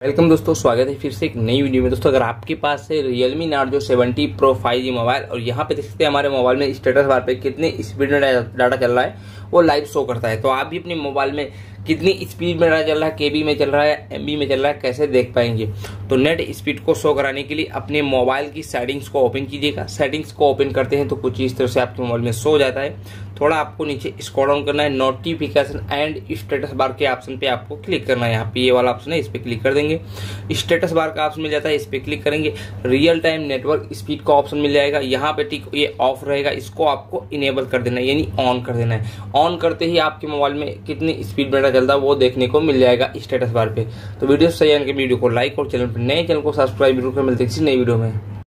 Welcome दोस्तों, स्वागत है फिर से एक नई वीडियो में। दोस्तों अगर आपके पास है Realme Narzo 70 Pro 5G mobile और यहाँ पे देख सकते हैं हमारे मोबाइल में स्टेटस बार पे कितने स्पीड में डाटा चल रहा है वो लाइव शो करता है। तो आप भी अपने मोबाइल में कितनी स्पीड में डाटा चल रहा है, केबी में चल रहा है, एमबी में चल रहा है, कैसे देख पाएंगे। तो नेट स्पीड को शो कराने के लिए अपने मोबाइल की सेटिंग्स को ओपन कीजिएगा। सेटिंग्स को ओपन करते हैं तो कुछ इस तरह से आपके मोबाइल में शो हो जाता है। थोड़ा आपको नीचे स्क्रॉल डाउन करना है, नोटिफिकेशन एंड स्टेटस बार के ऑप्शन पे आपको क्लिक करना है। यहाँ पे ये वाला ऑप्शन है, इस पे क्लिक कर देंगे। स्टेटस बार का ऑप्शन मिल जाता है, इस पे क्लिक करेंगे। रियल टाइम नेटवर्क स्पीड का ऑप्शन मिल जाएगा, यहाँ पे ठीक ये ऑफ रहेगा, इसको आपको इनेबल कर देना है यानी ऑन कर देना है। ऑन करते ही आपके मोबाइल में कितनी स्पीड में डाटा चलता है वो देखने को मिल जाएगा स्टेटस बार पे। तो वीडियो सही है, वीडियो को लाइक और चैनल पर नए चैनल को सब्सक्राइब जरूर कर। मिलते हैं किसी नई वीडियो में।